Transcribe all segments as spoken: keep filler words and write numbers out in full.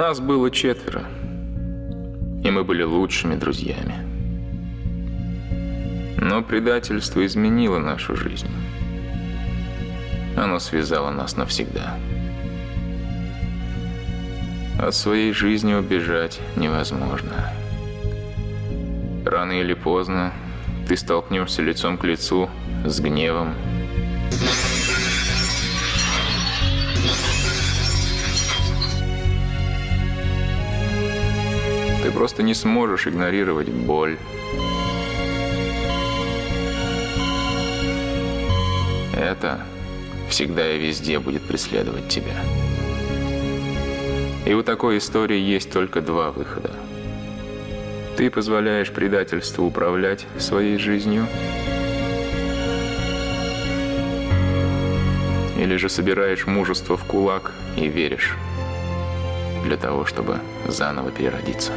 Нас было четверо, и мы были лучшими друзьями. Но предательство изменило нашу жизнь. Оно связало нас навсегда. От своей жизни убежать невозможно. Рано или поздно ты столкнешься лицом к лицу с гневом. Ты просто не сможешь игнорировать боль. Это всегда и везде будет преследовать тебя. И у такой истории есть только два выхода. Ты позволяешь предательству управлять своей жизнью, или же собираешь мужество в кулак и веришь для того, чтобы заново переродиться.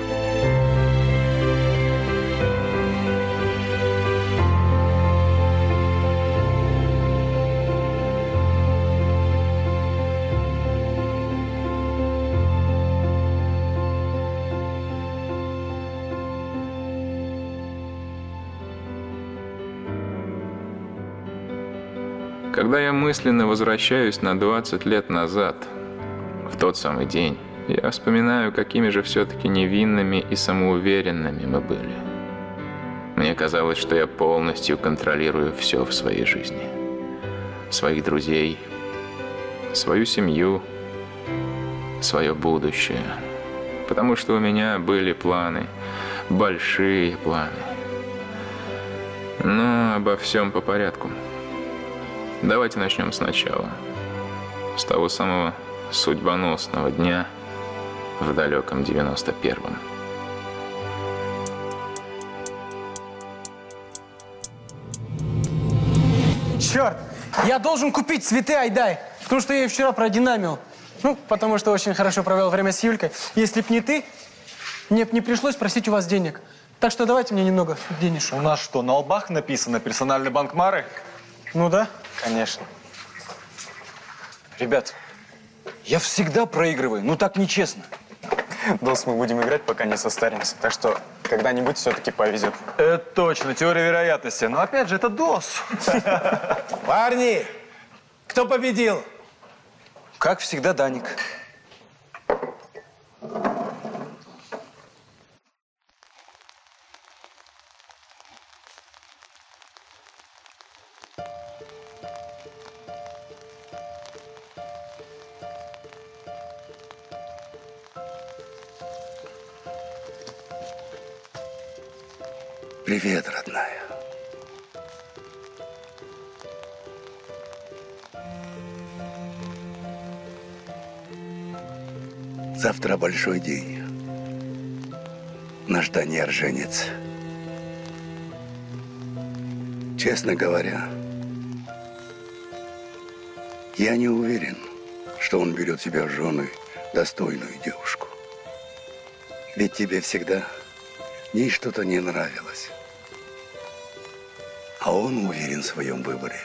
Когда я мысленно возвращаюсь на двадцать лет назад, в тот самый день, я вспоминаю, какими же все-таки невинными и самоуверенными мы были. Мне казалось, что я полностью контролирую все в своей жизни. Своих друзей, свою семью, свое будущее. Потому что у меня были планы, большие планы. Но обо всем по порядку. Давайте начнем сначала. С того самого судьбоносного дня в далеком девяносто первом. Черт! Я должен купить цветы Айдай, потому что я ее вчера продинамил. Ну, потому что очень хорошо провел время с Юлькой. Если б не ты, мне б не пришлось просить у вас денег. Так что давайте мне немного денежек. У нас что, на лбах написано «Персональный банк Мары»? Ну да. Конечно. Ребят, я всегда проигрываю, ну так нечестно. Дос, мы будем играть, пока не состаримся. Так что когда-нибудь все-таки повезет. Это точно, теория вероятности. Но опять же, это Дос. Парни, кто победил? Как всегда, Даник. Привет, родная. Завтра большой день. Наш Даниэль женится. Честно говоря, я не уверен, что он берет себя в жены достойную девушку. Ведь тебе всегда ей что-то не нравилось. А он уверен в своем выборе.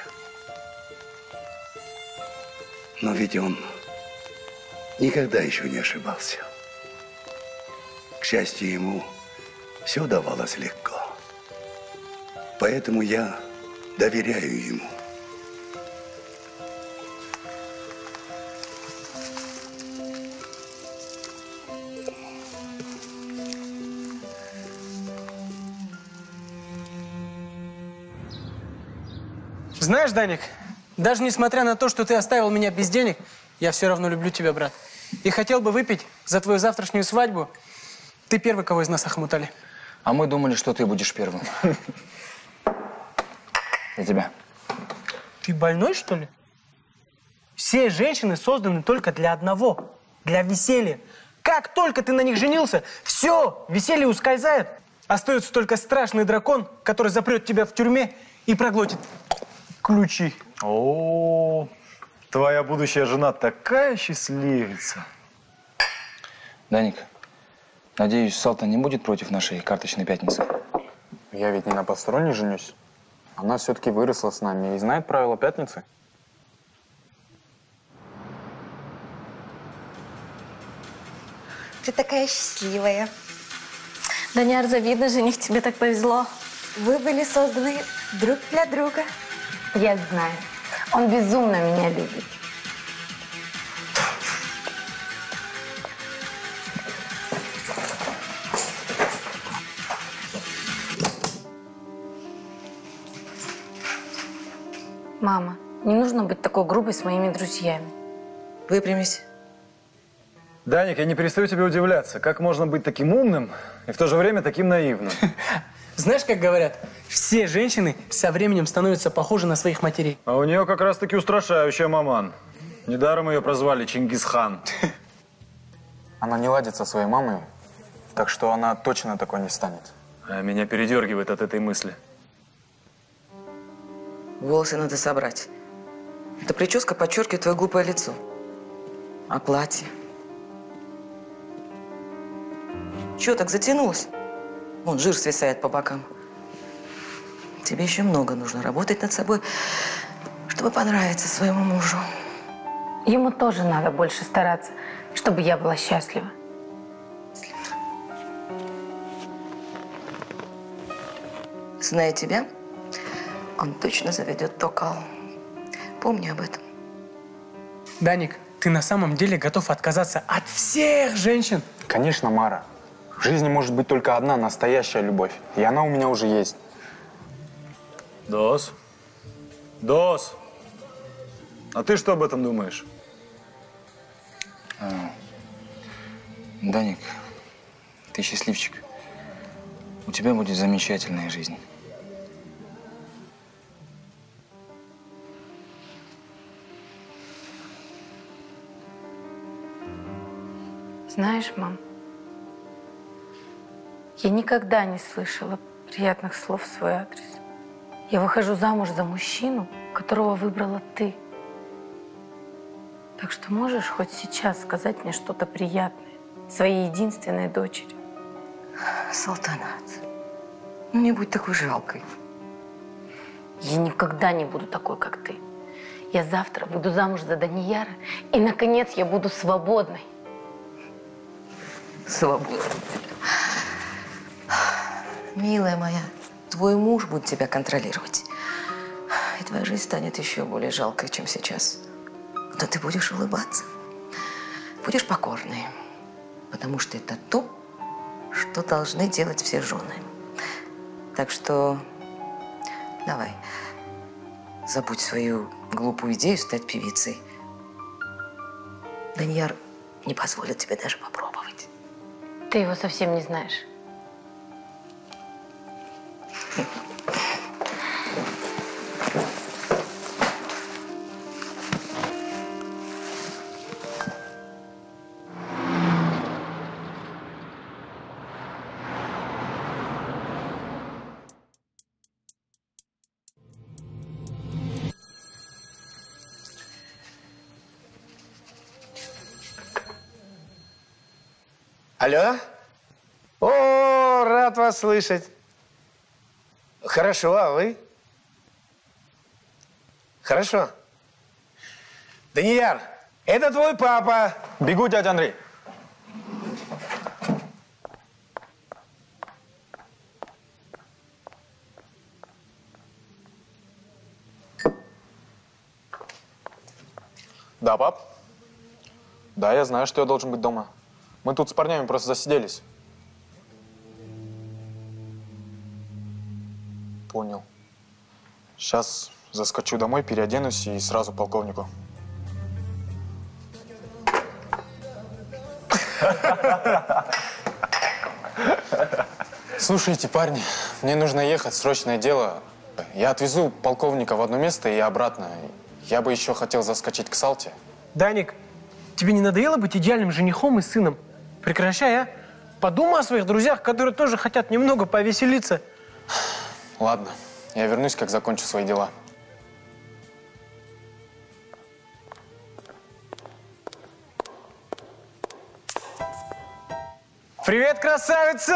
Но ведь он никогда еще не ошибался. К счастью, ему все давалось легко. Поэтому я доверяю ему. Знаешь, Даник, даже несмотря на то, что ты оставил меня без денег, я все равно люблю тебя, брат. И хотел бы выпить за твою завтрашнюю свадьбу. Ты первый, кого из нас охмутали. А мы думали, что ты будешь первым. За тебя. Ты больной, что ли? Все женщины созданы только для одного. Для веселья. Как только ты на них женился, все, веселье ускользает. Остается только страшный дракон, который запрет тебя в тюрьме и проглотит ключи. О, твоя будущая жена такая счастливица. Даник, надеюсь, Салтан не будет против нашей карточной пятницы? Я ведь не на посторонней женюсь. Она все-таки выросла с нами и знает правила пятницы. Ты такая счастливая. Даниар, завидно, жених, тебе так повезло. Вы были созданы друг для друга. Я знаю. Он безумно меня любит. Мама, не нужно быть такой грубой с моими друзьями. Выпрямись. Даник, я не перестаю тебе удивляться. Как можно быть таким умным и в то же время таким наивным? Знаешь, как говорят, все женщины со временем становятся похожи на своих матерей. А у нее как раз-таки устрашающая маман. Недаром ее прозвали Чингисхан. Она не ладит со своей мамой, так что она точно такой не станет. А меня передергивает от этой мысли. Волосы надо собрать. Эта прическа подчеркивает твое глупое лицо. А платье? Чего так затянулось? Вон, жир свисает по бокам. Тебе еще много нужно работать над собой, чтобы понравиться своему мужу. Ему тоже надо больше стараться, чтобы я была счастлива. Зная тебя, он точно заведет Токал. Помни об этом. Даник, ты на самом деле готов отказаться от всех женщин? Конечно, Мара. В жизни может быть только одна настоящая любовь. И она у меня уже есть. Дос. Дос. А ты что об этом думаешь? А, Даник, ты счастливчик. У тебя будет замечательная жизнь. Знаешь, мам, я никогда не слышала приятных слов в свой адрес. Я выхожу замуж за мужчину, которого выбрала ты. Так что можешь хоть сейчас сказать мне что-то приятное своей единственной дочери? Салтанат, ну не будь такой жалкой. Я никогда не буду такой, как ты. Я завтра выйду замуж за Данияра, и, наконец, я буду свободной. Свободной. Милая моя, твой муж будет тебя контролировать. И твоя жизнь станет еще более жалкой, чем сейчас. Но ты будешь улыбаться. Будешь покорной. Потому что это то, что должны делать все жены. Так что давай, забудь свою глупую идею стать певицей. Данияр не позволит тебе даже попробовать. Ты его совсем не знаешь. Алло? О, рад вас слышать. Хорошо, а вы? Хорошо. Данияр, это твой папа. Бегу, дядя Андрей. Да, пап? Да, я знаю, что я должен быть дома. Мы тут с парнями просто засиделись. Понял. Сейчас заскочу домой, переоденусь и сразу полковнику. Слушайте, парни, мне нужно ехать, срочное дело. Я отвезу полковника в одно место и обратно. Я бы еще хотел заскочить к Салте. Даник, тебе не надоело быть идеальным женихом и сыном? Прекращай, а? Подумай о своих друзьях, которые тоже хотят немного повеселиться. Ладно, я вернусь, как закончу свои дела. Привет, красавицу!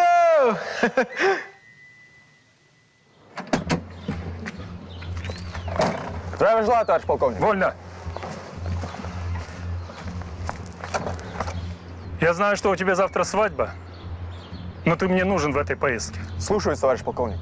Здравия желаю, товарищ полковник. Вольно. Я знаю, что у тебя завтра свадьба, но ты мне нужен в этой поездке. Слушаюсь, товарищ полковник.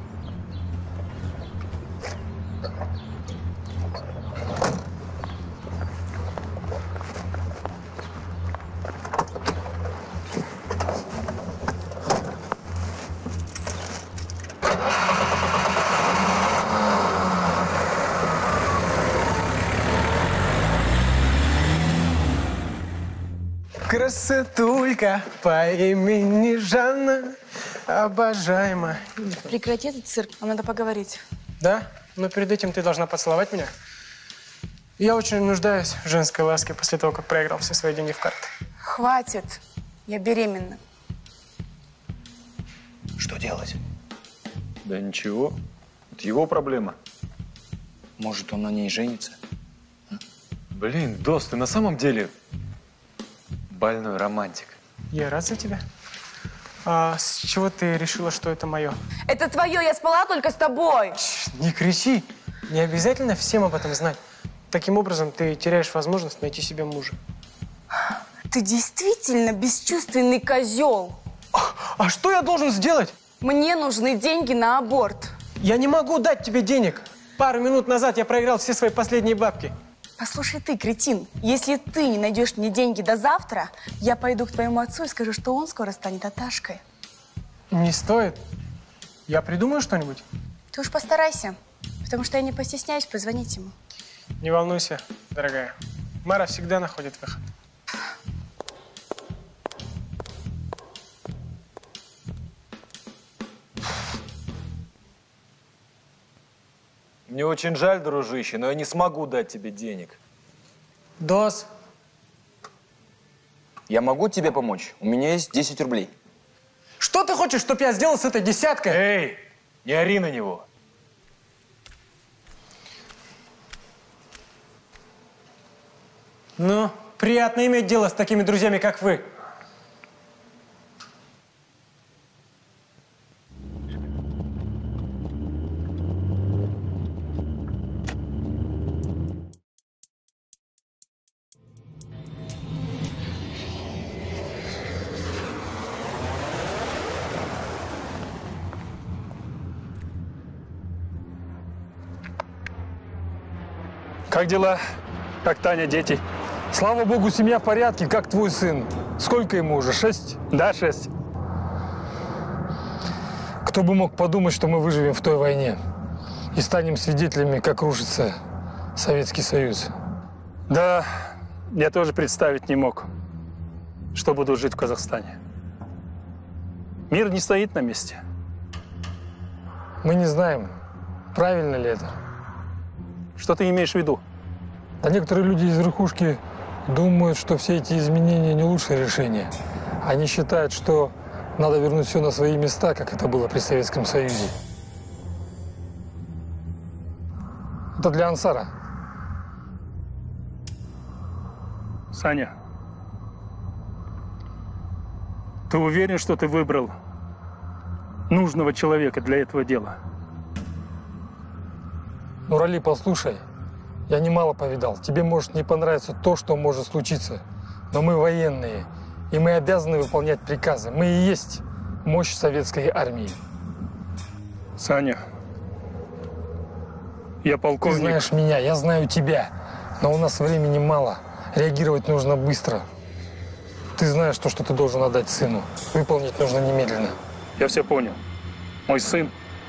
Красотулька по имени Жанна, обожаемая. Прекрати этот цирк, нам надо поговорить. Да? Но перед этим ты должна поцеловать меня. Я очень нуждаюсь в женской ласке после того, как проиграл все свои деньги в карты. Хватит, я беременна. Что делать? Да ничего, это его проблема. Может, он на ней женится? А? Блин, Дос, ты на самом деле больной романтик. Я рад за тебя. А с чего ты решила, что это мое? Это твое, я спала только с тобой. Ш, не кричи. Не обязательно всем об этом знать. Таким образом, ты теряешь возможность найти себе мужа. Ты действительно бесчувственный козел. А, а что я должен сделать? Мне нужны деньги на аборт. Я не могу дать тебе денег. Пару минут назад я проиграл все свои последние бабки. Послушай ты, кретин, если ты не найдешь мне деньги до завтра, я пойду к твоему отцу и скажу, что он скоро станет Аташкой. Не стоит. Я придумаю что-нибудь. Ты уж постарайся, потому что я не постесняюсь позвонить ему. Не волнуйся, дорогая. Мара всегда находит выход. Мне очень жаль, дружище, но я не смогу дать тебе денег. Дос. Я могу тебе помочь? У меня есть десять рублей. Что ты хочешь, чтобы я сделал с этой десяткой? Эй, не ори на него. Ну, приятно иметь дело с такими друзьями, как вы. Как дела? Как Таня, дети? Слава богу, семья в порядке. Как твой сын? Сколько ему уже? Шесть? Да, шесть. Кто бы мог подумать, что мы выживем в той войне и станем свидетелями, как рушится Советский Союз. Да, я тоже представить не мог, что буду жить в Казахстане. Мир не стоит на месте. Мы не знаем, правильно ли это. Что ты имеешь в виду? А некоторые люди из верхушки думают, что все эти изменения не лучшее решение. Они считают, что надо вернуть все на свои места, как это было при Советском Союзе. Это для Ансара. Саня, ты уверен, что ты выбрал нужного человека для этого дела? Нурали, послушай, я немало повидал. Тебе может не понравиться то, что может случиться, но мы военные, и мы обязаны выполнять приказы. Мы и есть мощь советской армии. Саня, я полковник. Ты знаешь меня, я знаю тебя, но у нас времени мало. Реагировать нужно быстро. Ты знаешь то, что ты должен отдать сыну. Выполнить нужно немедленно. Я все понял. Мой сын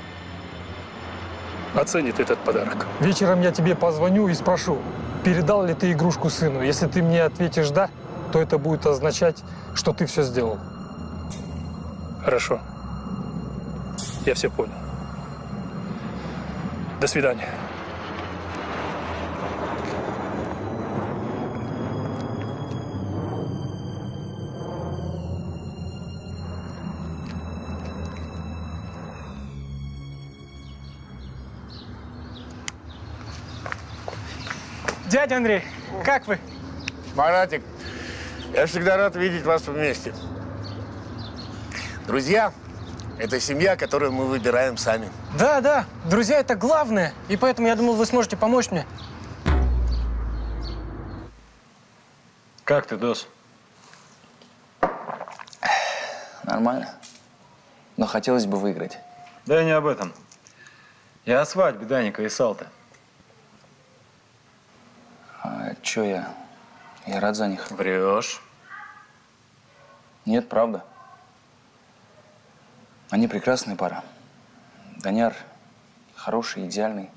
оценит этот подарок. Вечером я тебе позвоню и спрошу, передал ли ты игрушку сыну. Если ты мне ответишь «да», то это будет означать, что ты все сделал. Хорошо. Я все понял. До свидания. Дядя Андрей, как вы? Маратик, я всегда рад видеть вас вместе. Друзья – это семья, которую мы выбираем сами. Да, да, друзья – это главное, и поэтому я думал, вы сможете помочь мне. Как ты, Дос? нормально. Но хотелось бы выиграть. Да я не об этом. Я о свадьбе Даника и Салты. А чё я? Я рад за них. Врешь. Нет, правда. Они прекрасная пара. Даняр хороший, идеальный.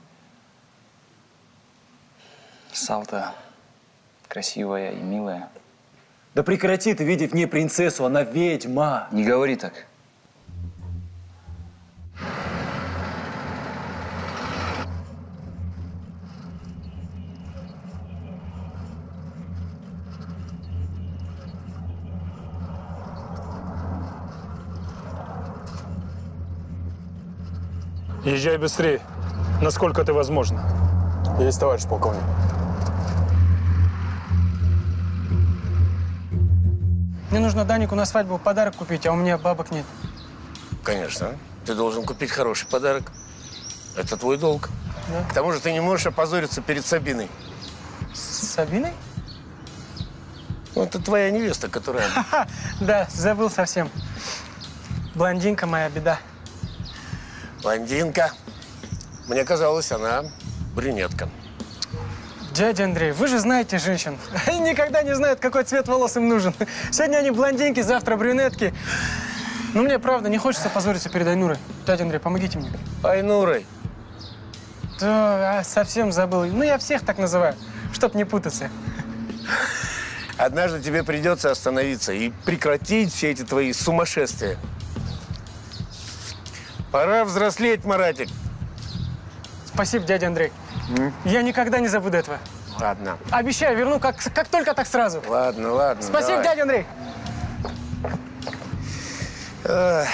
Салта красивая и милая. Да прекрати ты видеть в ней принцессу, она ведьма. Не говори так. Езжай быстрее, насколько это возможно. Есть, товарищ полковник. Мне нужно Данику на свадьбу подарок купить, а у меня бабок нет. Конечно. Ты должен купить хороший подарок. Это твой долг. Да. К тому же ты не можешь опозориться перед Сабиной. С Сабиной? Ну, это твоя невеста, которая… Да, забыл совсем. Блондинка моя беда. Блондинка. Мне казалось, она брюнетка. Дядя Андрей, вы же знаете женщин. Они никогда не знают, какой цвет волос им нужен. Сегодня они блондинки, завтра брюнетки. Ну, мне правда не хочется позориться перед Айнурой. Дядя Андрей, помогите мне. Айнурой? Да, совсем забыл. Ну, я всех так называю, чтоб не путаться. Однажды тебе придется остановиться и прекратить все эти твои сумасшествия. Пора взрослеть, Маратик. Спасибо, дядя Андрей. М? Я никогда не забуду этого. Ладно. Обещаю, верну как, как только, так сразу. Ладно, ладно. Спасибо, давай. дядя Андрей. Эх.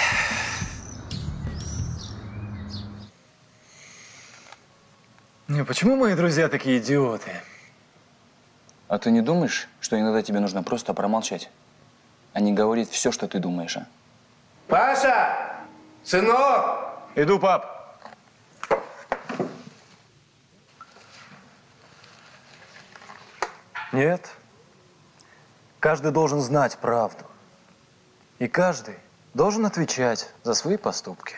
Не, почему мои друзья такие идиоты? А ты не думаешь, что иногда тебе нужно просто промолчать, а не говорить все, что ты думаешь, а? Паша! Сынок! Иду, пап. Нет. Каждый должен знать правду. И каждый должен отвечать за свои поступки.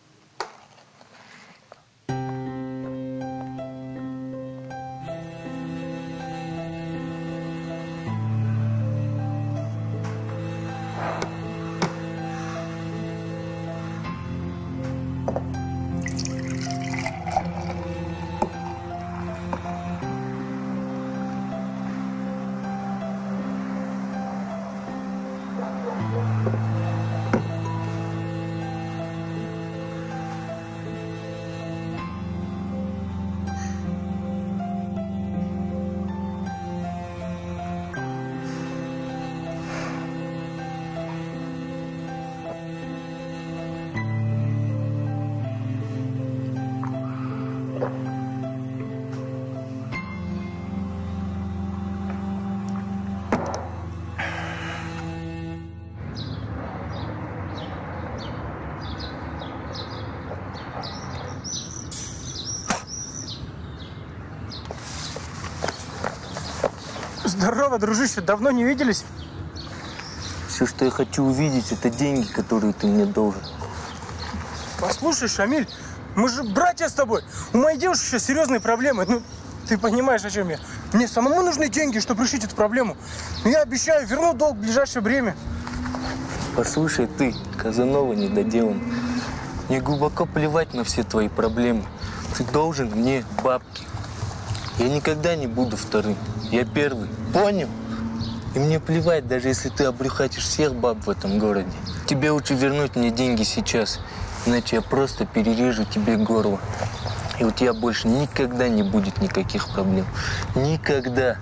Здорово, дружище, давно не виделись? Все, что я хочу увидеть, это деньги, которые ты мне должен. Послушай, Шамиль, мы же братья с тобой. У моей девушки сейчас серьезные проблемы. Ну, ты понимаешь, о чем я. Мне самому нужны деньги, чтобы решить эту проблему. Но я обещаю, верну долг в ближайшее время. Послушай, ты, Казанова недоделан. Мне глубоко плевать на все твои проблемы. Ты должен мне бабки. Я никогда не буду вторым. Я первый. Понял? И мне плевать, даже если ты обрюхатишь всех баб в этом городе. Тебе лучше вернуть мне деньги сейчас, иначе я просто перережу тебе горло. И у тебя больше никогда не будет никаких проблем. Никогда.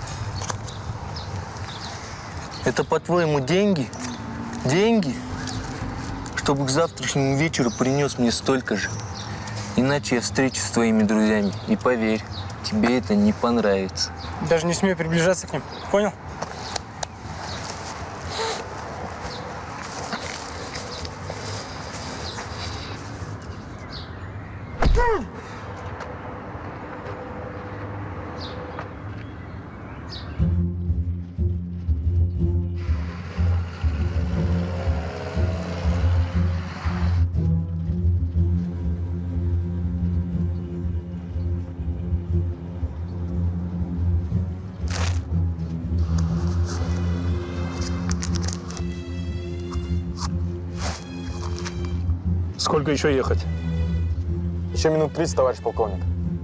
Это, по-твоему, деньги? Деньги? Чтобы к завтрашнему вечеру принес мне столько же. Иначе я встречусь с твоими друзьями. И поверь, тебе это не понравится. Даже не смею приближаться к ним. Понял? Сколько еще ехать? Еще минут тридцать, товарищ полковник.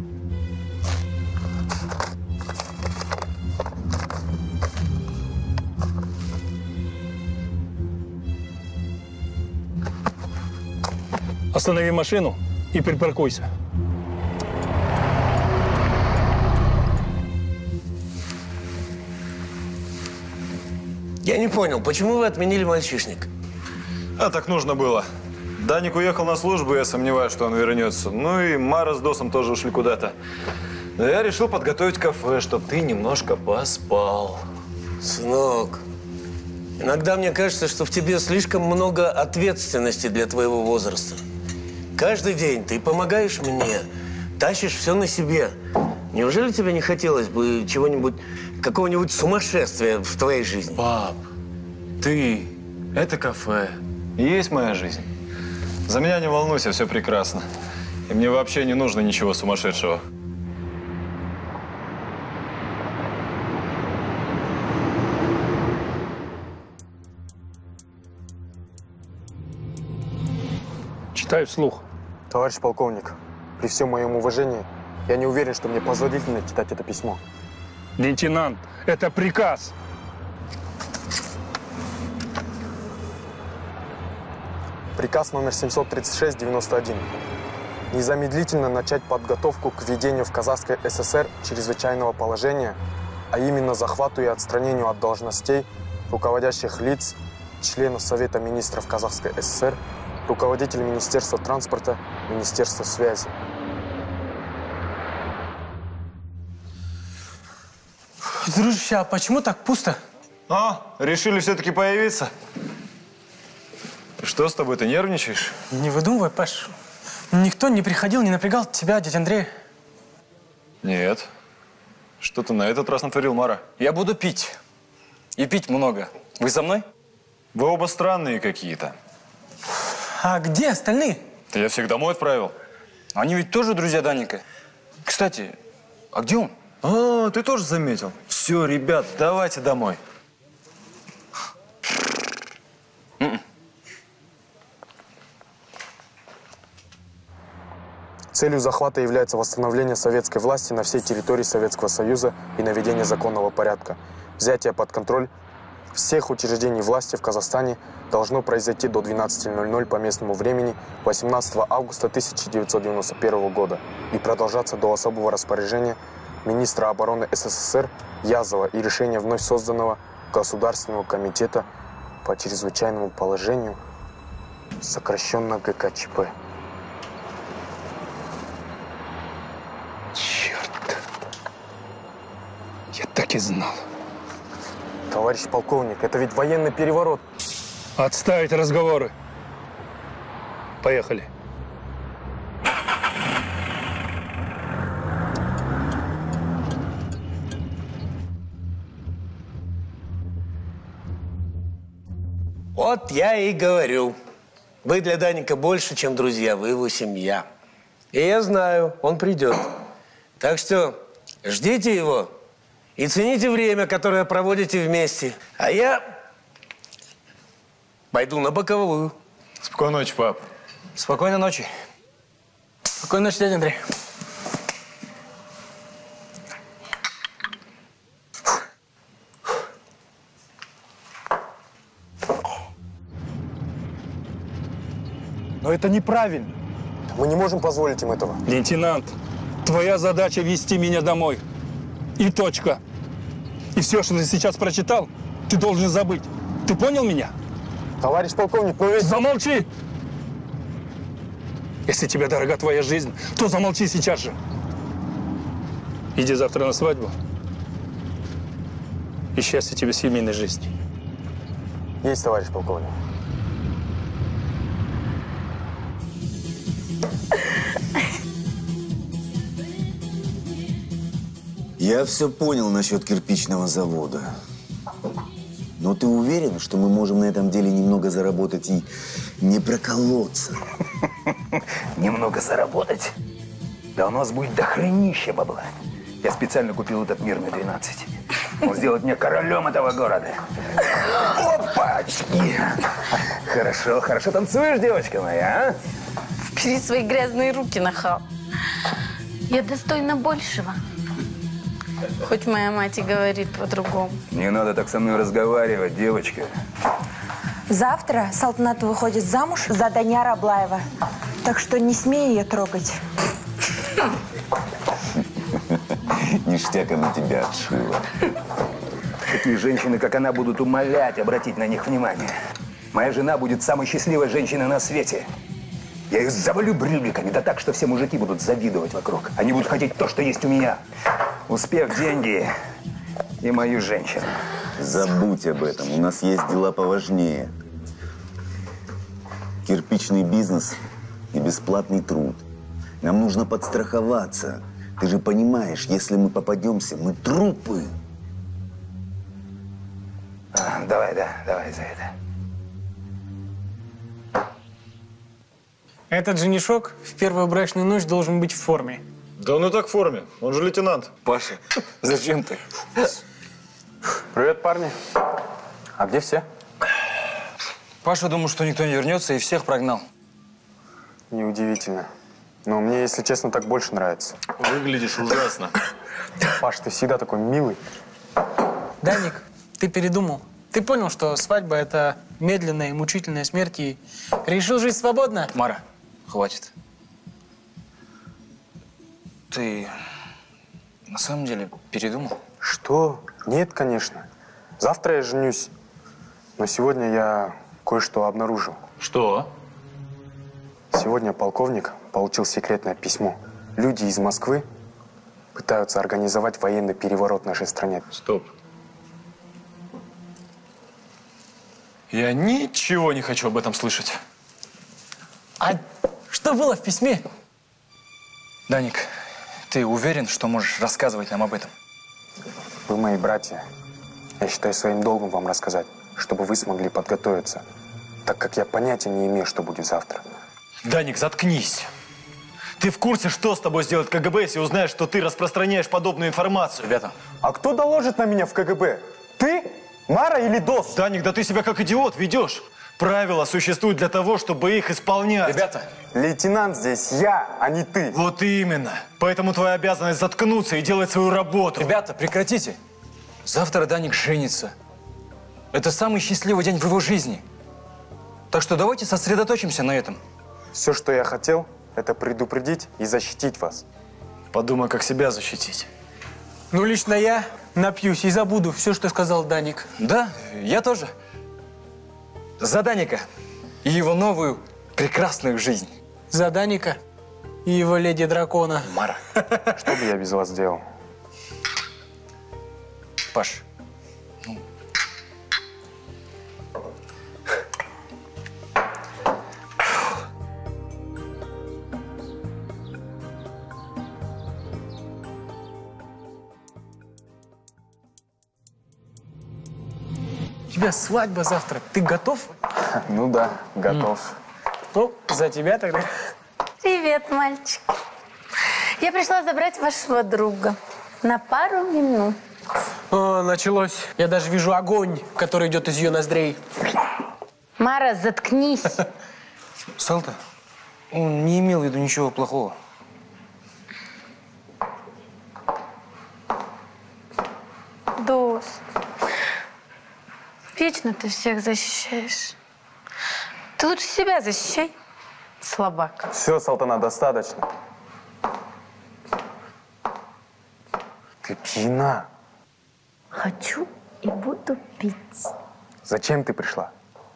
Останови машину и припаркуйся. Я не понял, почему вы отменили мальчишник? А так нужно было. Даник уехал на службу, я сомневаюсь, что он вернется. Ну и Мара с Досом тоже ушли куда-то. Но я решил подготовить кафе, чтобы ты немножко поспал. Сынок, иногда мне кажется, что в тебе слишком много ответственности для твоего возраста. Каждый день ты помогаешь мне, тащишь все на себе. Неужели тебе не хотелось бы чего-нибудь, какого-нибудь сумасшествия в твоей жизни? Пап, ты, это кафе, и есть моя жизнь. За меня не волнуйся, все прекрасно. И мне вообще не нужно ничего сумасшедшего. Читай вслух. Товарищ полковник, при всем моем уважении, я не уверен, что мне позволительно читать это письмо. Лейтенант, это приказ. Приказ номер семьсот тридцать шесть девяносто один. Незамедлительно начать подготовку к введению в Казахской ССР чрезвычайного положения, а именно захвату и отстранению от должностей руководящих лиц, членов Совета министров Казахской ССР, руководителей Министерства транспорта, Министерства связи. Дружище, а почему так пусто? А, решили все-таки появиться? Что с тобой, ты нервничаешь? Не выдумывай, Паш. Никто не приходил, не напрягал тебя, дядя Андрей. Нет. Что ты на этот раз натворил, Мара? Я буду пить. И пить много. Вы со мной? Вы оба странные какие-то. А где остальные? Я всех домой отправил. Они ведь тоже друзья Даника. Кстати, а где он? А, ты тоже заметил? Все, ребят, давайте домой. Целью захвата является восстановление советской власти на всей территории Советского Союза и наведение законного порядка. Взятие под контроль всех учреждений власти в Казахстане должно произойти до двенадцати ноль-ноль по местному времени восемнадцатого августа тысяча девятьсот девяносто первого года и продолжаться до особого распоряжения министра обороны СССР Язова и решения вновь созданного Государственного комитета по чрезвычайному положению, сокращенно ГКЧП. Черт. Я так и знал. Товарищ полковник, это ведь военный переворот. Отставить разговоры. Поехали. Вот я и говорю. Вы для Даника больше, чем друзья. Вы его семья. И я знаю, он придет. Так что ждите его и цените время, которое проводите вместе. А я пойду на боковую. Спокойной ночи, пап. Спокойной ночи. Спокойной ночи, дядя Андрей. Но это неправильно. Мы не можем позволить им этого. Лейтенант, твоя задача вести меня домой. И точка. И все, что ты сейчас прочитал, ты должен забыть. Ты понял меня? Товарищ полковник, ну ведь... Замолчи! Если тебе дорога твоя жизнь, то замолчи сейчас же. Иди завтра на свадьбу. И счастья тебе в семейной жизни. Есть, товарищ полковник. Я все понял насчет кирпичного завода. Но ты уверен, что мы можем на этом деле немного заработать и не проколоться? Немного заработать? Да у нас будет дохренища бабла. Я специально купил этот мир на двенадцать. Он сделает меня королем этого города. Опачки! Хорошо, хорошо танцуешь, девочка моя, а? Бери свои грязные руки, нахал. Я достойна большего. Хоть моя мать и говорит по-другому. Не надо так со мной разговаривать, девочка. Завтра Салтанат выходит замуж за Данияра Аблаева. Так что не смей ее трогать. Ништяк она тебя отшила. Такие женщины, как она, будут умолять обратить на них внимание. Моя жена будет самой счастливой женщиной на свете. Я их завалю брюликами, да так, что все мужики будут завидовать вокруг. Они будут хотеть то, что есть у меня. Успех, деньги и мою женщину. Забудь об этом. У нас есть дела поважнее. Кирпичный бизнес и бесплатный труд. Нам нужно подстраховаться. Ты же понимаешь, если мы попадемся, мы трупы. А, давай, да, давай за это. Этот женишок в первую брачную ночь должен быть в форме. Да он и так в форме. Он же лейтенант. Паша, зачем ты? Привет, парни. А где все? Паша думал, что никто не вернется, и всех прогнал. Неудивительно. Но мне, если честно, так больше нравится. Выглядишь ужасно. Паш, ты всегда такой милый. Даник, ты передумал. Ты понял, что свадьба – это медленная и мучительная смерть, и решил жить свободно? Мара, хватит. Ты на самом деле передумал? Что? Нет, конечно. Завтра я женюсь. Но сегодня я кое-что обнаружил. Что? Сегодня полковник получил секретное письмо. Люди из Москвы пытаются организовать военный переворот в нашей стране. Стоп. Я ничего не хочу об этом слышать. А что было в письме? Даник, ты уверен, что можешь рассказывать нам об этом? Вы мои братья. Я считаю своим долгом вам рассказать, чтобы вы смогли подготовиться, так как я понятия не имею, что будет завтра. Даник, заткнись. Ты в курсе, что с тобой сделает ка гэ бэ, если узнает, что ты распространяешь подобную информацию? Ребята. А кто доложит на меня в ка гэ бэ? Ты? Мара или Дос? Даник, да ты себя как идиот ведешь. Правила существуют для того, чтобы их исполнять. Ребята. Лейтенант здесь я, а не ты. Вот именно. Поэтому твоя обязанность заткнуться и делать свою работу. Ребята, прекратите. Завтра Даник женится. Это самый счастливый день в его жизни. Так что давайте сосредоточимся на этом. Все, что я хотел, это предупредить и защитить вас. Подумай, как себя защитить. Ну, лично я напьюсь и забуду все, что сказал Даник. Да, я тоже. За Даника и его новую прекрасную жизнь. За Даника и его леди дракона. Мара. Что бы я без вас делал? Паш. Ну. У тебя свадьба завтра. Ты готов? Ну да, готов. Ну, за тебя тогда. Привет, мальчик. Я пришла забрать вашего друга на пару минут. О, началось. Я даже вижу огонь, который идет из ее ноздрей. Мара, заткнись. Салта, он не имел в виду ничего плохого. Дос, вечно ты всех защищаешь. Ты лучше себя защищай, слабак. Все, Салтана, достаточно. Ты пьяна. Хочу и буду пить. Зачем ты пришла?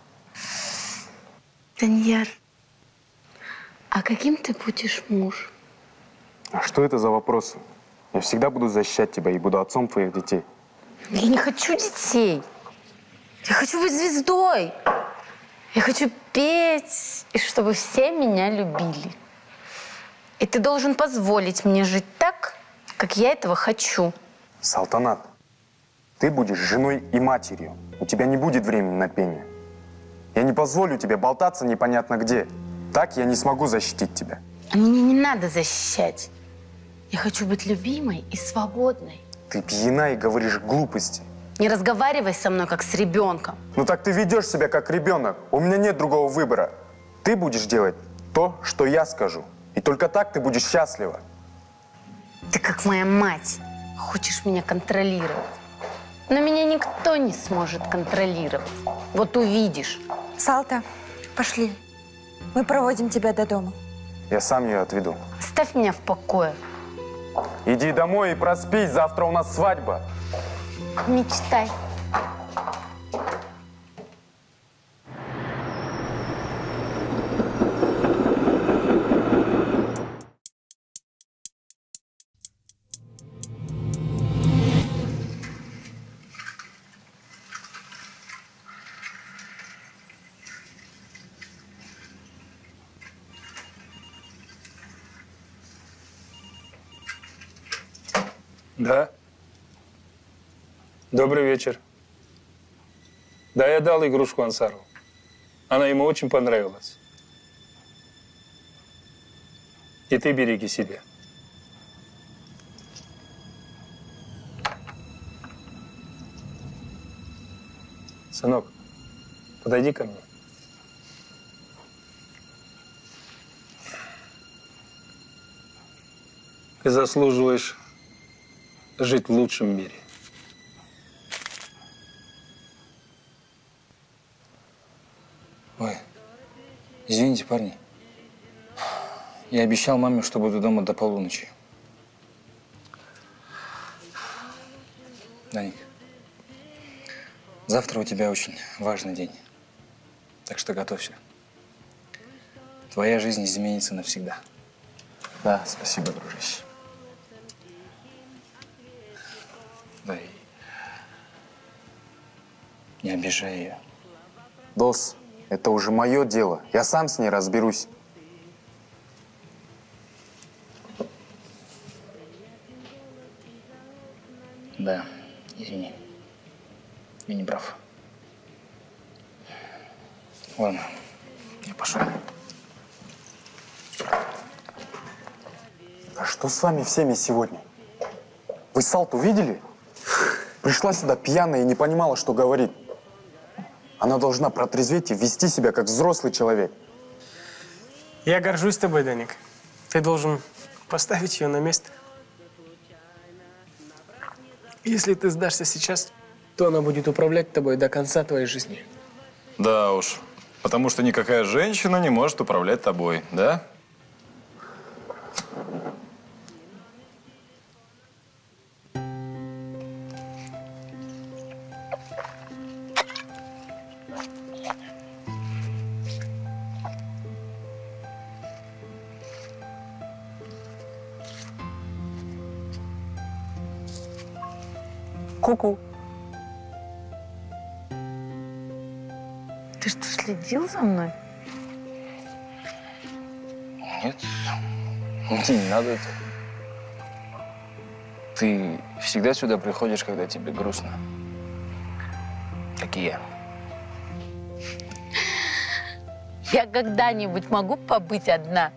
Данияр, а каким ты будешь муж? А что это за вопросы? Я всегда буду защищать тебя и буду отцом твоих детей. Я не хочу детей. Я хочу быть звездой. Я хочу петь, и чтобы все меня любили. И ты должен позволить мне жить так, как я этого хочу. Салтанат, ты будешь женой и матерью. У тебя не будет времени на пение. Я не позволю тебе болтаться непонятно где. Так я не смогу защитить тебя. А мне не надо защищать. Я хочу быть любимой и свободной. Ты пьяна и говоришь глупости. Не разговаривай со мной, как с ребенком. Ну так ты ведешь себя как ребенок. У меня нет другого выбора. Ты будешь делать то, что я скажу. И только так ты будешь счастлива. Ты как моя мать. Хочешь меня контролировать. Но меня никто не сможет контролировать. Вот увидишь. Салта, пошли. Мы проводим тебя до дома. Я сам ее отведу. Оставь меня в покое. Иди домой и проспись. Завтра у нас свадьба. Мечтай. Да. Добрый вечер. Да, я дал игрушку Ансарову. Она ему очень понравилась. И ты береги себя. Сынок, подойди ко мне. Ты заслуживаешь жить в лучшем мире. Ой, извините, парни. Я обещал маме, что буду дома до полуночи. Даник, завтра у тебя очень важный день. Так что готовься. Твоя жизнь изменится навсегда. Да, спасибо, дружище. Да и не обижай ее. Дос, это уже мое дело. Я сам с ней разберусь. Да, извини. Я не прав. Ладно, я пошел. А что с вами всеми сегодня? Вы Салту видели? Пришла сюда пьяная и не понимала, что говорит. Она должна протрезветь и вести себя как взрослый человек. Я горжусь тобой, Даник. Ты должен поставить ее на место. Если ты сдашься сейчас, то она будет управлять тобой до конца твоей жизни. Да уж, потому что никакая женщина не может управлять тобой, да? Ку-ку. Ты что, следил за мной? Нет, мне не надо это. Ты всегда сюда приходишь, когда тебе грустно. Как и я. Я когда-нибудь могу побыть одна?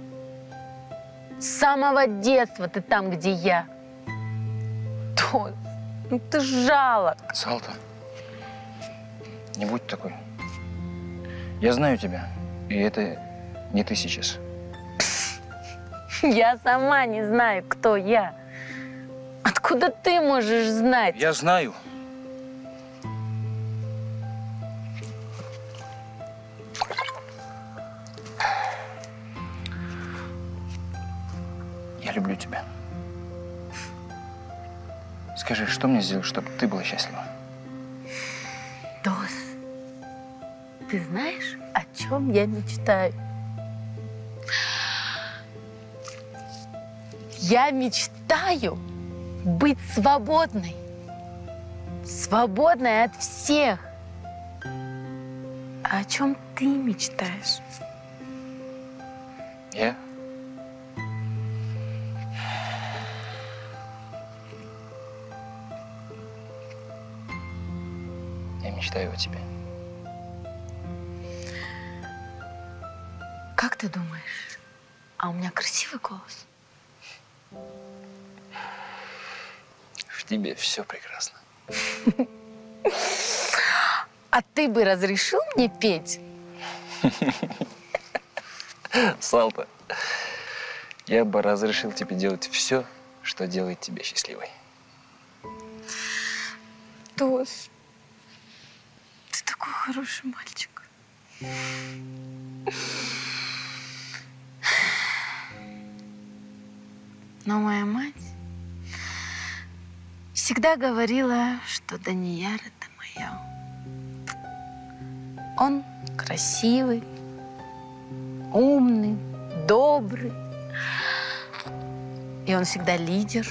С самого детства ты там, где я. Тот, ну ты жалок. Салта, не будь такой. Я знаю тебя, и это не ты сейчас. Я сама не знаю, кто я. Откуда ты можешь знать? Я знаю. Я люблю тебя. Скажи, что мне сделать, чтобы ты была счастлива? Дос, ты знаешь, о чем я мечтаю? Я мечтаю быть свободной. Свободной от всех. А о чем ты мечтаешь? Я? Я мечтаю о тебе. Как ты думаешь, а у меня красивый голос? В тебе все прекрасно. А ты бы разрешил мне петь? Салта, я бы разрешил тебе делать все, что делает тебя счастливой. Тош, ты такой хороший мальчик. Но моя мать всегда говорила, что Данияр — это моя. Он красивый, умный, добрый. И он всегда лидер.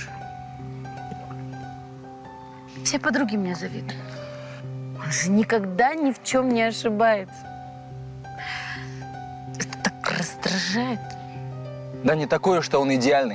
Все подруги меня завидуют. Он же никогда ни в чем не ошибается. Это так раздражает. Да не такое, что он идеальный.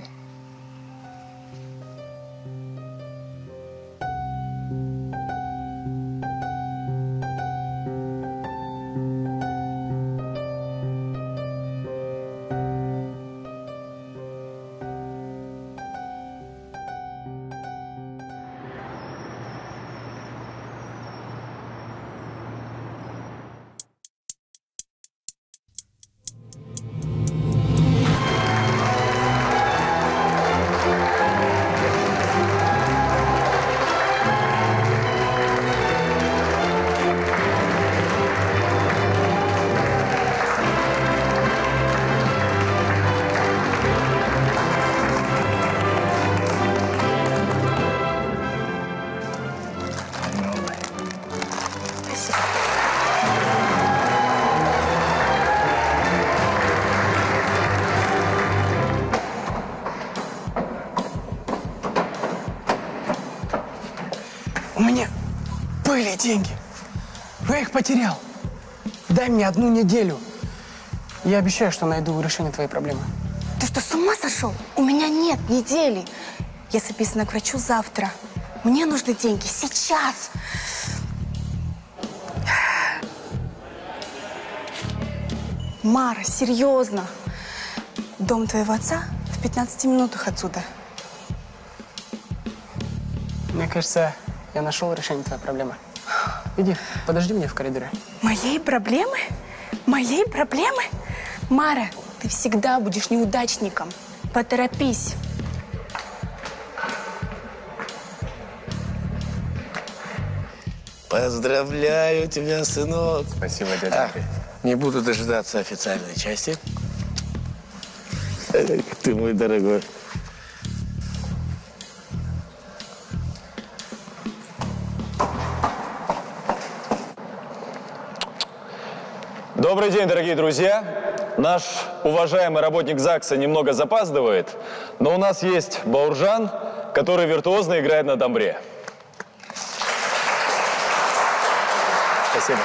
У меня были деньги, но я их потерял. Дай мне одну неделю. Я обещаю, что найду решение твоей проблемы. Ты что, с ума сошел? У меня нет недели. Я записана к врачу завтра. Мне нужны деньги сейчас. Мара, серьезно. Дом твоего отца в пятнадцати минутах отсюда. Мне кажется, я нашел решение твоей проблемы. Иди, подожди меня в коридоре. Моей проблемы? Моей проблемы? Мара, ты всегда будешь неудачником. Поторопись. Поздравляю тебя, сынок. Спасибо, дядя. А, не буду дожидаться официальной части. Эх, ты мой дорогой. Добрый день, дорогие друзья. Наш уважаемый работник ЗАГСа немного запаздывает, но у нас есть Бауржан, который виртуозно играет на домбре. Спасибо.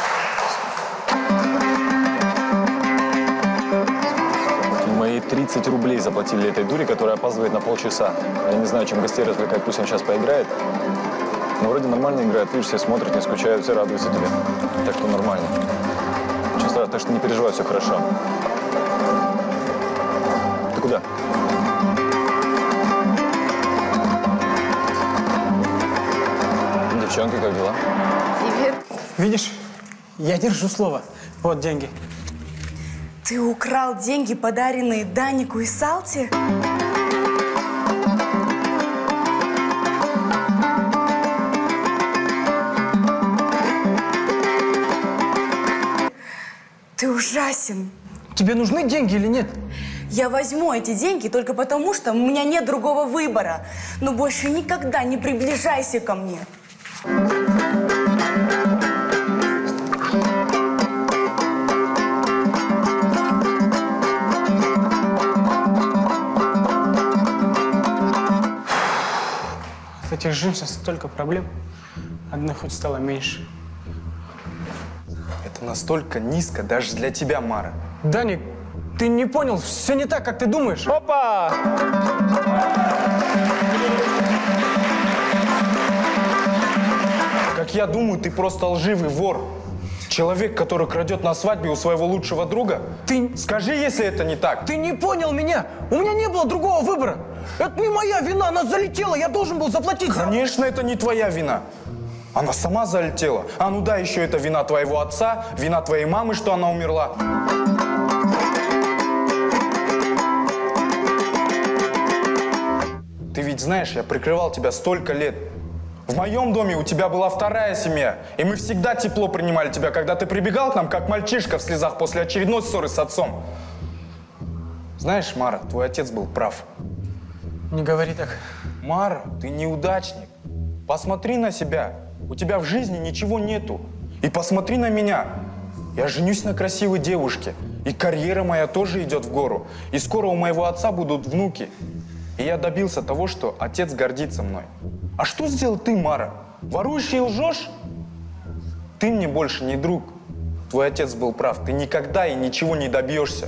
Мои тридцать рублей заплатили этой дуре, которая опаздывает на полчаса. Я не знаю, чем гостей развлекать, пусть он сейчас поиграет. Но вроде нормально играет, видишь, все смотрят, не скучают, все радуются тебе. Так что нормально. Ничего страшного, так что не переживай, все хорошо. Ты куда? Девчонки, как дела? Привет. Видишь, я держу слово. Вот деньги. Ты украл деньги, подаренные Данику и Салте? Ты ужасен. Тебе нужны деньги или нет? Я возьму эти деньги только потому, что у меня нет другого выбора. Но больше никогда не приближайся ко мне. В этих джинсах столько проблем. Одной хоть стало меньше. Это настолько низко даже для тебя, Мара. Даник, ты не понял, все не так, как ты думаешь. Опа! Как я думаю, ты просто лживый вор. Человек, который крадет на свадьбе у своего лучшего друга? Ты скажи, если это не так. Ты не понял меня. У меня не было другого выбора. Это не моя вина. Она залетела. Я должен был заплатить. Конечно, это не твоя вина. Она сама залетела. А ну да, еще это вина твоего отца, вина твоей мамы, что она умерла. Ты ведь знаешь, я прикрывал тебя столько лет. В моем доме у тебя была вторая семья, и мы всегда тепло принимали тебя, когда ты прибегал к нам, как мальчишка в слезах после очередной ссоры с отцом. Знаешь, Мара, твой отец был прав. Не говори так. Мара, ты неудачник. Посмотри на себя. У тебя в жизни ничего нету. И посмотри на меня. Я женюсь на красивой девушке. И карьера моя тоже идет в гору. И скоро у моего отца будут внуки. И я добился того, что отец гордится мной. А что сделал ты, Мара? Воруешь и лжешь? Ты мне больше не друг. Твой отец был прав. Ты никогда и ничего не добьешься.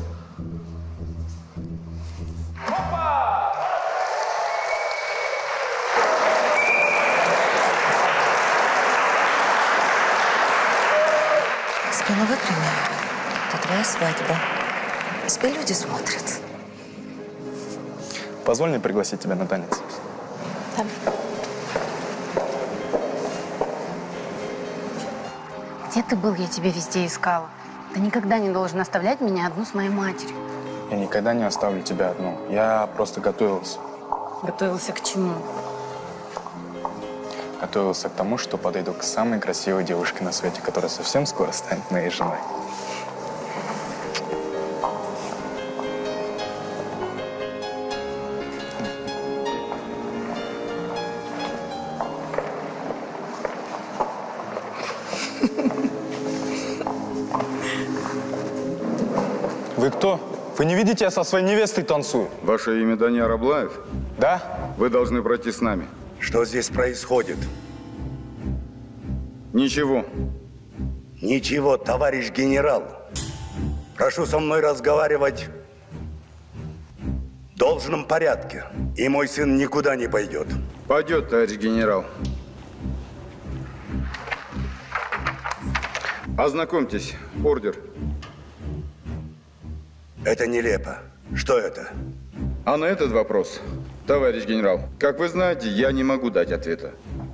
Спину выпрями. Это твоя свадьба. Тебя люди смотрят. Позволь мне пригласить тебя на танец. Да. Где ты был? Я тебя везде искала. Ты никогда не должен оставлять меня одну с моей матерью. Я никогда не оставлю тебя одну. Я просто готовился. Готовился к чему? Готовился к тому, что подойду к самой красивой девушке на свете, которая совсем скоро станет моей женой. Вы кто? Вы не видите, я со своей невестой танцую? Ваше имя Даня Араблаев? Да. Вы должны пройти с нами. Что здесь происходит? Ничего. Ничего, товарищ генерал. Прошу со мной разговаривать в должном порядке. И мой сын никуда не пойдет. Пойдет, товарищ генерал. Ознакомьтесь, ордер. Это нелепо. Что это? А на этот вопрос, товарищ генерал, как вы знаете, я не могу дать ответа.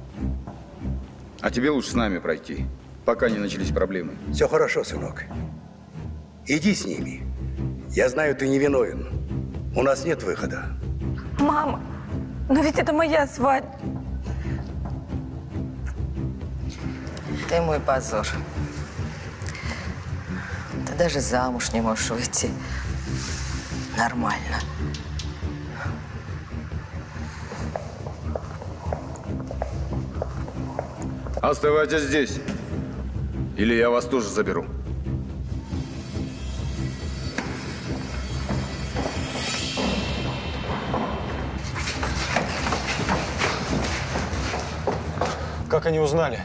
А тебе лучше с нами пройти, пока не начались проблемы. Все хорошо, сынок. Иди с ними. Я знаю, ты невиновен. У нас нет выхода. Мама, но ведь это моя свадьба. Ты мой позор. Ты даже замуж не можешь выйти нормально. Оставайтесь здесь, или я вас тоже заберу. Как они узнали?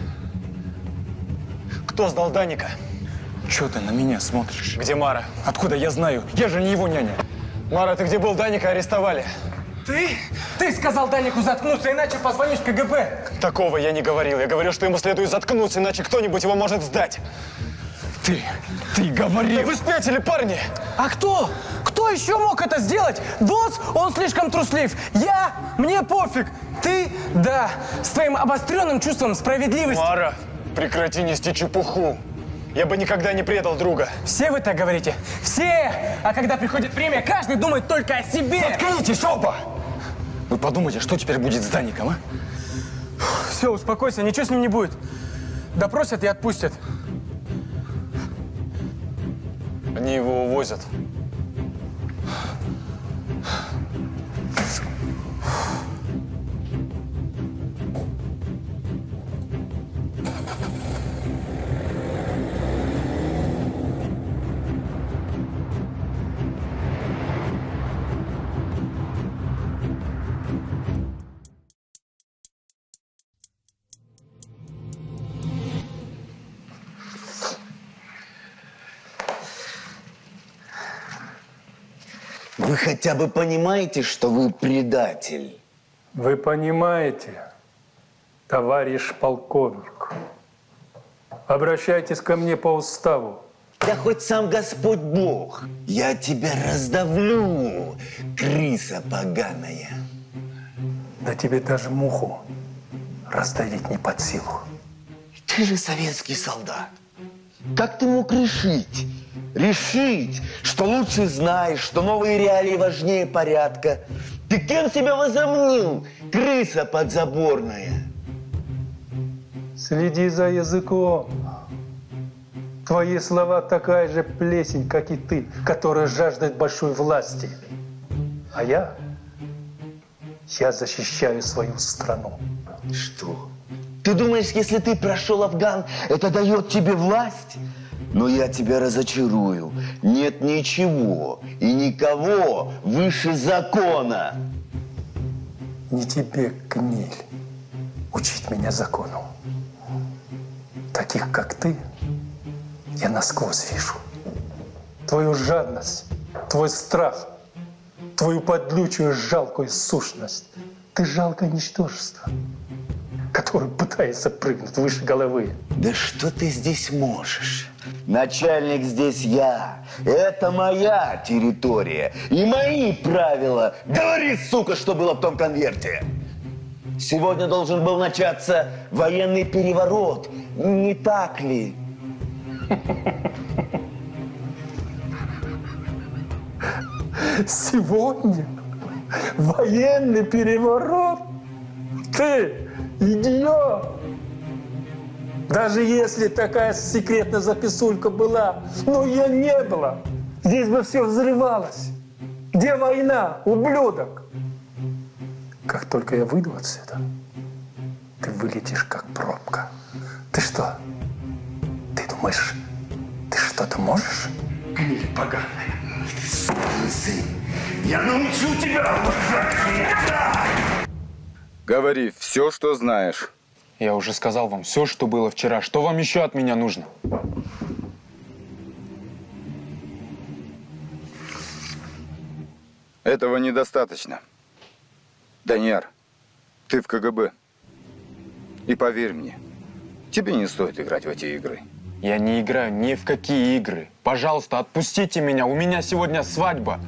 Кто сдал Даника? Чего ты на меня смотришь? Где Мара? Откуда я знаю? Я же не его няня. Мара, ты где был? Даника арестовали. Ты? Ты сказал Данику заткнуться, иначе позвонишь в ка гэ бэ. Такого я не говорил. Я говорил, что ему следует заткнуться, иначе кто-нибудь его может сдать. Ты, ты говорил. Да вы спятили, парни! А кто? Кто еще мог это сделать? Босс, он слишком труслив. Я? Мне пофиг. Ты? Да. С твоим обостренным чувством справедливости. Мара, прекрати нести чепуху. Я бы никогда не предал друга. Все вы так говорите? Все! А когда приходит время, каждый думает только о себе. Заткнитесь оба! Вы подумайте, что теперь будет с Даником, а? Все, успокойся, ничего с ним не будет. Допросят и отпустят. Они его увозят. Вы хотя бы понимаете, что вы предатель? Вы понимаете, товарищ полковник, Обращайтесь ко мне по уставу. Да хоть сам Господь Бог. Я тебя раздавлю, крыса поганая. Да тебе даже муху раздавить не под силу. Ты же советский солдат. Как ты мог решить? Решить, что лучше знаешь, что новые реалии важнее порядка. Ты кем себя возомнил, крыса подзаборная? Следи за языком. Твои слова такая же плесень, как и ты, которая жаждет большой власти. А я, я защищаю свою страну. Что? Ты думаешь, если ты прошел Афган, это дает тебе власть? Но я тебя разочарую. Нет ничего и никого выше закона. Не тебе, гниль, учить меня закону. Таких, как ты, я насквозь вижу. Твою жадность, твой страх, твою подлючую жалкую сущность. Ты жалкое ничтожество, которое пытается прыгнуть выше головы. Да что ты здесь можешь? Начальник здесь я. Это моя территория и мои правила. Говори, сука, что было в том конверте. Сегодня должен был начаться военный переворот. Не так ли? Сегодня военный переворот? Ты идиот! Даже если такая секретная записулька была, но ее не было. Здесь бы все взрывалось. Где война, ублюдок? Как только я выйду отсюда, ты вылетишь как пробка. Ты что? Ты думаешь, ты что-то можешь? Гниль поганая. Сукин сын. Я научу тебя уважать. Говори все, что знаешь. Я уже сказал вам все, что было вчера. Что вам еще от меня нужно? Этого недостаточно. Данияр, ты в ка гэ бэ. И поверь мне, тебе не стоит играть в эти игры. Я не играю ни в какие игры. Пожалуйста, отпустите меня. У меня сегодня свадьба.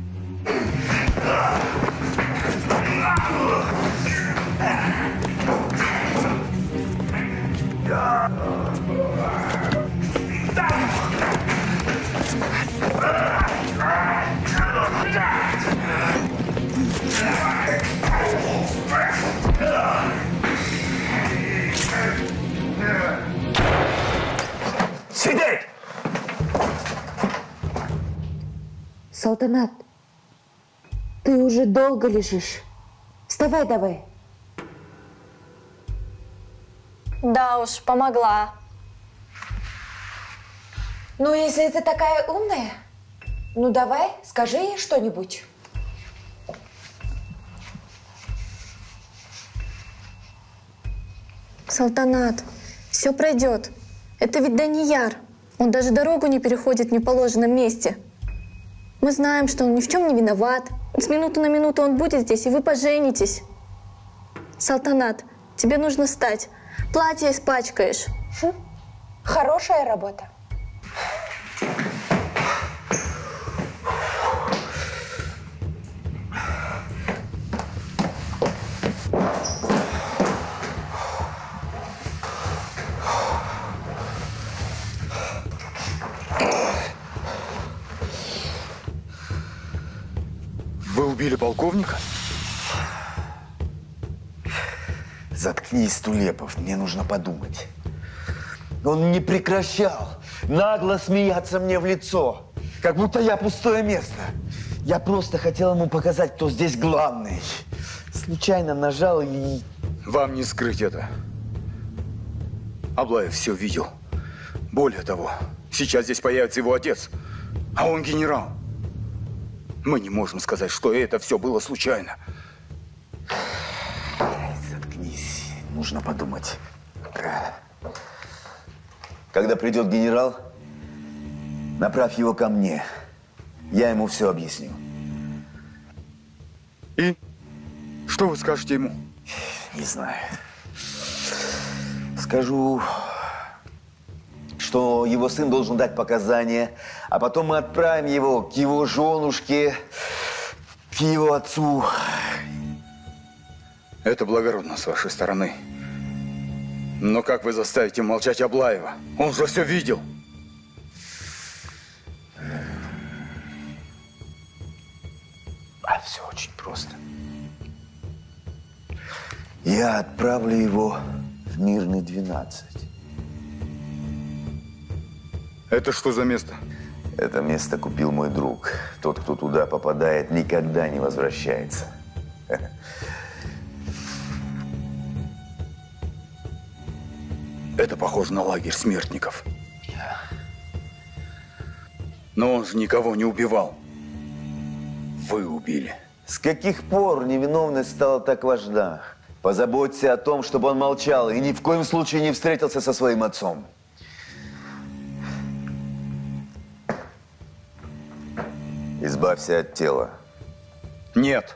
Сидеть! Салтанат, ты уже долго лежишь. Вставай давай. Да уж, помогла. Ну, если ты такая умная, ну давай, скажи ей что-нибудь. Салтанат, все пройдет. Это ведь Данияр. Он даже дорогу не переходит в неположенном месте. Мы знаем, что он ни в чем не виноват. С минуты на минуту он будет здесь, и вы поженитесь. Салтанат, тебе нужно встать. Платье испачкаешь. Хм. Хорошая работа. Вы убили полковника? Заткнись, Тулепов, мне нужно подумать. Он не прекращал нагло смеяться мне в лицо, как будто я пустое место. Я просто хотел ему показать, кто здесь главный. Случайно нажал и... Вам не скрыть это. Аблаев все видел. Более того, сейчас здесь появится его отец, а он генерал. Мы не можем сказать, что это все было случайно. Заткнись, нужно подумать. Когда придет генерал, направь его ко мне. Я ему все объясню. И? Что вы скажете ему? Не знаю. Скажу, что его сын должен дать показания, а потом мы отправим его к его женушке, к его отцу. Это благородно с вашей стороны. Но как вы заставите молчать Аблаева? Он же все видел. А все очень просто. Я отправлю его в Мирный двенадцать. Это что за место? Это место купил мой друг. Тот, кто туда попадает, никогда не возвращается. Это похоже на лагерь смертников. Но он же никого не убивал. Вы убили. С каких пор невиновность стала так важна? Позаботься о том, чтобы он молчал и ни в коем случае не встретился со своим отцом. Избавься от тела. Нет.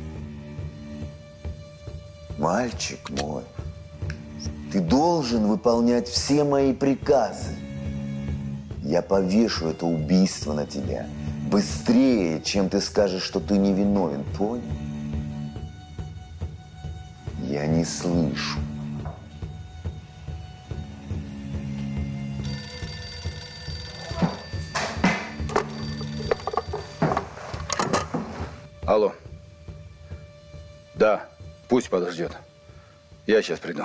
Мальчик мой, ты должен выполнять все мои приказы. Я повешу это убийство на тебя быстрее, чем ты скажешь, что ты невиновен. Понял? Я не слышу. Алло. Да, пусть подождет. Я сейчас приду.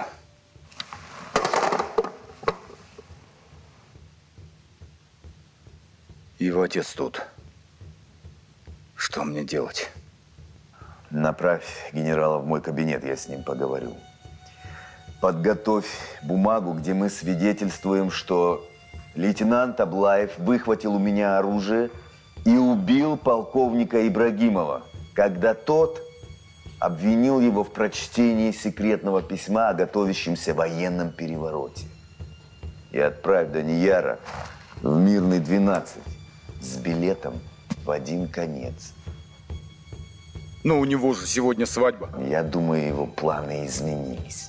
Его отец тут. Что мне делать? Направь генерала в мой кабинет, я с ним поговорю. Подготовь бумагу, где мы свидетельствуем, что лейтенант Аблаев выхватил у меня оружие и убил полковника Ибрагимова, когда тот обвинил его в прочтении секретного письма о готовящемся военном перевороте. И отправь Данияра в Мирный двенадцать с билетом в один конец. Но у него же сегодня свадьба. Я думаю, его планы изменились.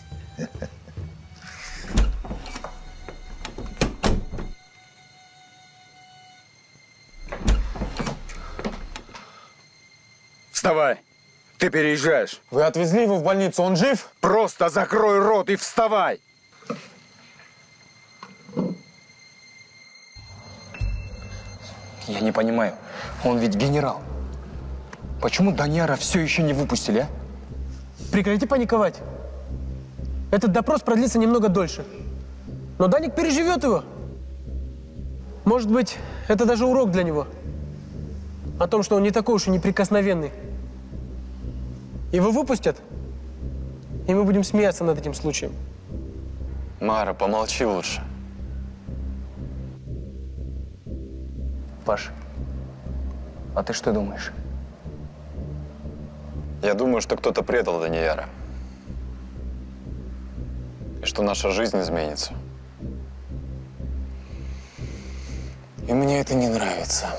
Вставай! Ты переезжаешь. Вы отвезли его в больницу, он жив? Просто закрой рот и вставай! Я не понимаю, он ведь генерал. Почему Данияра все еще не выпустили, а? Прекрати паниковать. Этот допрос продлится немного дольше. Но Даник переживет его. Может быть, это даже урок для него. О том, что он не такой уж и неприкосновенный. Его выпустят, и мы будем смеяться над этим случаем. Мара, помолчи лучше. Паш, а ты что думаешь? Я думаю, что кто-то предал Данияра. И что наша жизнь изменится. И мне это не нравится.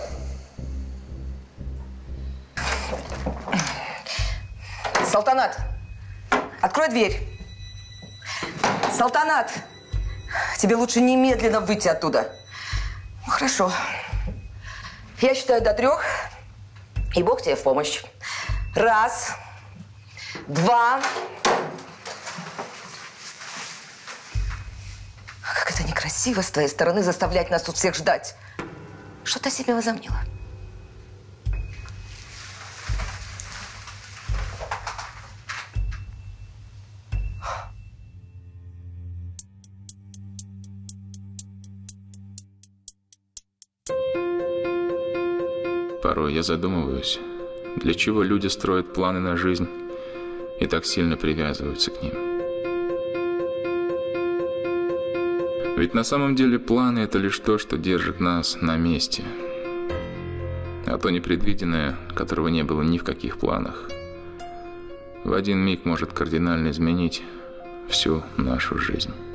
Салтанат, открой дверь. Салтанат, тебе лучше немедленно выйти оттуда. Ну, хорошо. Я считаю до трех, и Бог тебе в помощь. Раз, два. Как это некрасиво с твоей стороны заставлять нас тут всех ждать. Что ты себе возомнила? Порой я задумываюсь, для чего люди строят планы на жизнь и так сильно привязываются к ним. Ведь на самом деле планы – это лишь то, что держит нас на месте. А то непредвиденное, которого не было ни в каких планах, в один миг может кардинально изменить всю нашу жизнь.